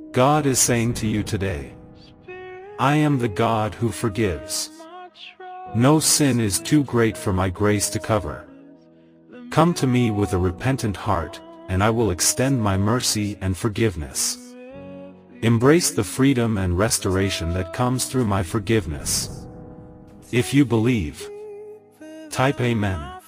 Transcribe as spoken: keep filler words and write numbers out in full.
God is saying to you today, I am the God who forgives. No sin is too great for my grace to cover. Come to me with a repentant heart, and I will extend my mercy and forgiveness. Embrace the freedom and restoration that comes through my forgiveness. If you believe, type Amen.